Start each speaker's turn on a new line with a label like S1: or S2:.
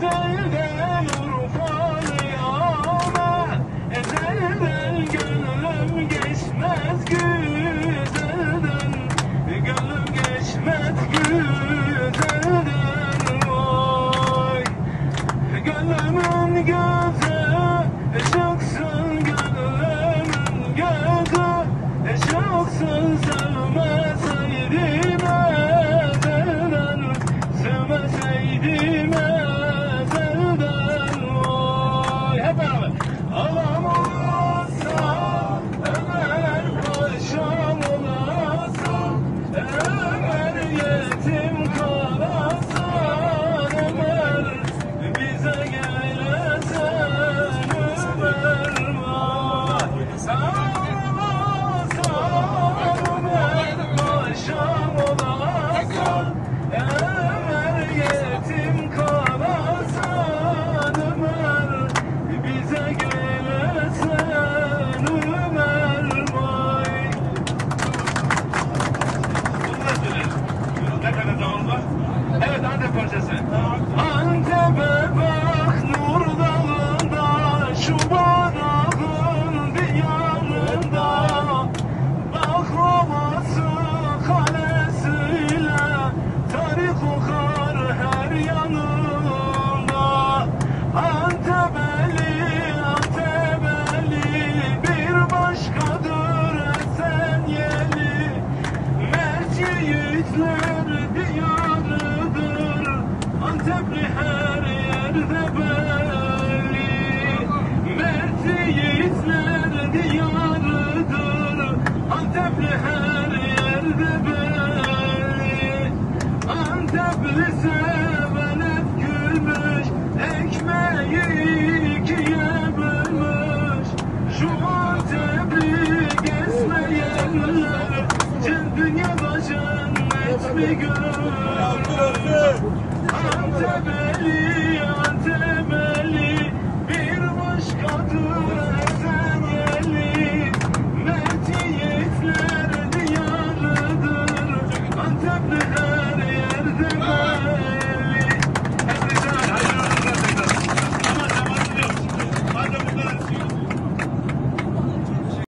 S1: ezelden Urfalıyama, ezelden gönlüm geçmez güzelden, gönlüm geçmez güzelden. Vay gönlümün gözü ışıksın, gönlümün gözü ışıksın. Sevmeseydim ezelden, sevmeseydim ezelden. Vay hep beraber. Ağam olasa Ömer, paşam olasa Ömer, yetim kalasan Ömer, bize gelesen Ömer. Vay ağam olasa Ömer, paşam olasa Ömer, yetim kalasan Ömer, bize gelesen Ömer. Vay. Bunu da söyleyelim. Ne kadar zaman var? Evet, Antep parçası. Antep'e bak Nur Dağı'nda, şu Badağ'ın diyarında, baklavası kalesiyle tarih kokar her yanında. Antepeli, Antepeli bir başkadır esen yeli, mert yiğitler diyarıdır, Antepli her yerde belli. Mert yiğitler diyarıdır, Antepli her yerde belli. Antepli seven hep gülmüş, ekmeği ikiye bölmüş. Şu Antep'i gezmeyenler dünyada cennet mi görür? Antep'li